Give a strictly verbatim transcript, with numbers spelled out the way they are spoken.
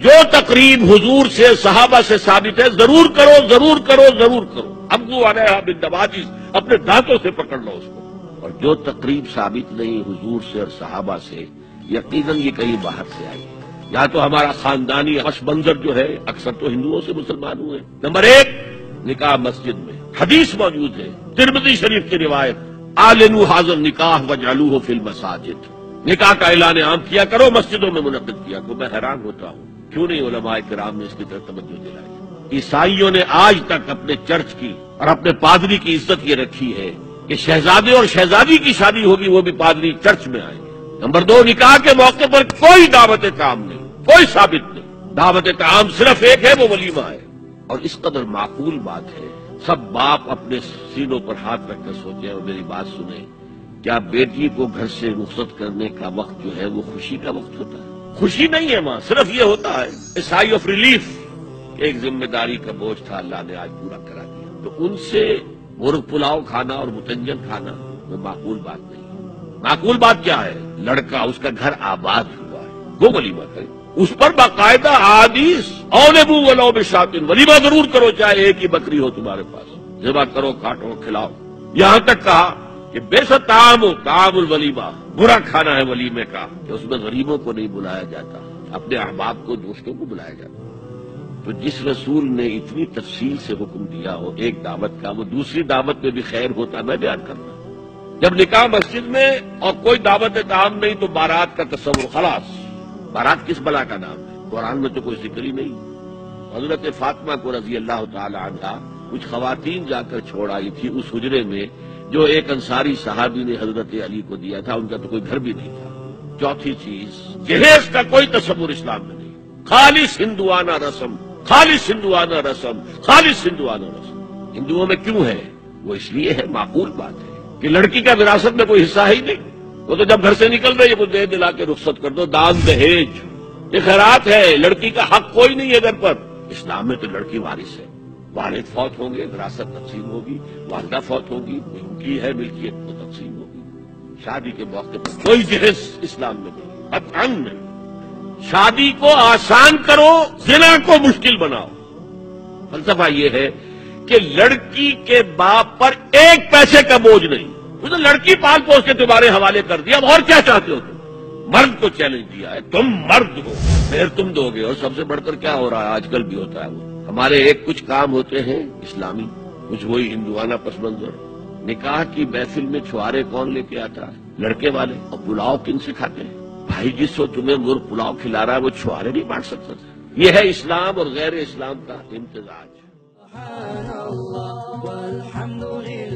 جو تقریب حضور سے صحابہ سے ثابت ہے ضرور کرو ضرور کرو ضرور کرو. ابو علیہ بالنواجذ، اپنے دانتوں سے پکڑ لو اس کو. اور جو تقریب ثابت نہیں حضور سے اور صحابہ سے، یقیناً یہ کہیں باہر سے آئی ہے. یا تو ہمارا خاندانی پس منظر جو ہے اکثر تو ہندوؤں سے مسلمان ہوئے. نمبر ایک، نکاح مسجد میں. حدیث موجود ہے ترمذی شریف کی روایت، اعلنوا ھذا النکاح واجعلوہ فی المساجد. نکاح کا اعلان عام کیا کرو، مسجدوں میں منعقد کیا کرو. میں حیران ہوتا ہوں کیوں نہیں علماء کرام نے اس کی طرف توجہ دلائی. عیسائیوں نے آج تک اپنے چرچ کی اور اپنے پادری کی عزت یہ رکھی ہے کہ شہزادے اور شہزادی کی شادی ہوگی وہ بھی پادری چرچ میں آئیں گے. نمبر دو، نکاح کے موقع پر کوئی دعوت طعام نہیں، کوئی ثابت نہیں. دعوت طعام صرف ایک ہے، وہ ولیمہ ہے. اور اس قدر معقول بات ہے، سب باپ اپنے سینوں پر ہاتھ رکھ کر سوچیں اور میری بات سنیں. کیا بیٹی کو گھر سے رخصت کرنے کا وقت جو ہے وہ خوشی کا وقت ہوتا ہے؟ خوشی نہیں ہے ماں، صرف یہ ہوتا ہے سائی آف ریلیف. ایک ذمہ داری کا بوجھ تھا، اللہ نے آج پورا کرا دیا. تو ان سے مرغ پلاؤ کھانا اور متنجن کھانا وہ معقول بات نہیں. معقول بات کیا ہے؟ لڑکا اس کا گھر آباد ہوا ہے، وہ ولیمہ کرے. اس پر باقاعدہ حدیث اولبو ولو بشاتن، ولیمہ ضرور کرو چاہے ایک ہی بکری ہو تمہارے پاس. ذبح کرو، کاٹو، کھلاؤ. یہاں تک کہا کہ بے شک طعام ہو طعام الولیمہ، برا کھانا ہے ولیمے کا کہ اس میں غریبوں کو نہیں بلایا جاتا، اپنے احباب کو دوستوں کو بلایا جاتا. تو جس رسول نے اتنی تفصیل سے حکم دیا ہو ایک دعوت کا، وہ دوسری دعوت میں بھی خیر ہوتا. میں بیان کرنا جب نکاح مسجد میں اور کوئی دعوت طعام نہیں تو بارات کا تصور. خلاص بارات کس بلا کا نام ہے؟ قرآن میں تو کوئی ذکر ہی نہیں. حضرت فاطمہ کو رضی اللہ تعالی عنہا کچھ خواتین جا کر چھوڑ آئی تھی اس حجرے میں جو ایک انصاری صحابی نے حضرت علی کو دیا تھا. ان کا تو کوئی گھر بھی نہیں تھا. چوتھی چیز، جہیز کا کوئی تصور اسلام میں نہیں. خالص ہندوانہ رسم، خالص ہندوانہ رسم، خالص ہندوانہ رسم. ہندوؤں میں کیوں ہے؟ وہ اس لیے ہے، معقول بات ہے کہ لڑکی کا وراثت میں کوئی حصہ ہی نہیں. وہ تو جب گھر سے نکل رہی ہے وہ دے دلا کے رخصت کر دو. دان دہیج یہ خیرات ہے، لڑکی کا حق کوئی نہیں ہے گھر پر. اسلام میں تو لڑکی وارث ہے. والد فوت ہوں گے وراثت تقسیم ہوگی، والدہ فوت ہوگی ان کی ہے ملکیت تو تقسیم ہوگی. شادی کے موقع پر کوئی جہیز اسلام میں نہیں، قطعاً نہیں. شادی کو آسان کرو، زنا کو مشکل بناؤ. فلسفہ یہ ہے کہ لڑکی کے باپ پر ایک پیسے کا بوجھ نہیں. تو لڑکی پال پوس کے تمہارے حوالے کر دیا، اب اور کیا چاہتے ہو تم؟ مرد کو چیلنج دیا ہے، تم مرد ہو پھر تم دو گے. اور سب سے بڑھ کر کیا ہو رہا ہے آج کل بھی ہوتا ہے، وہ ہمارے ایک کچھ کام ہوتے ہیں اسلامی، کچھ وہی ہندوانہ پس منظر. نکاح کی محفل میں چھوارے کون لے کے آتا ہے؟ لڑکے والے. اور پلاؤ کن سے کھاتے ہیں؟ بھائی جس کو تمہیں مرغ پلاؤ کھلا رہا ہے وہ چھوارے نہیں بانٹ سکتا تھا. یہ ہے اسلام اور غیر اسلام کا امتزاج.